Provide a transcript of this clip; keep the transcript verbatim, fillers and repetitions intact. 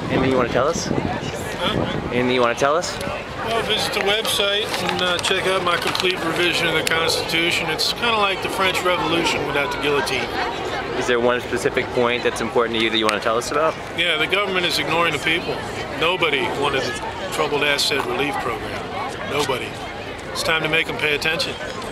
Anything you want to tell us? Huh? Anything you want to tell us? Well, visit the website and uh, check out my complete revision of the Constitution. It's kind of like the French Revolution without the guillotine. Is there one specific point that's important to you that you want to tell us about? Yeah, the government is ignoring the people. Nobody wanted the Troubled Asset Relief Program. Nobody. It's time to make them pay attention.